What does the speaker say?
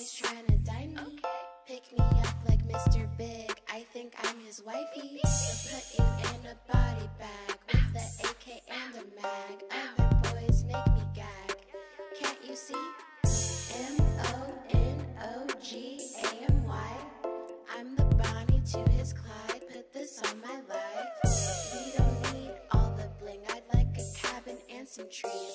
always trying to dine me. Pick me up like Mr. Big, I think I'm his wifey. Put you in a body bag with the AK and a mag. Other boys make me gag, can't you see? M-O-N-O-G-A-M-Y, I'm the Bonnie to his Clyde, put this on my life. We don't need all the bling, I'd like a cabin and some trees.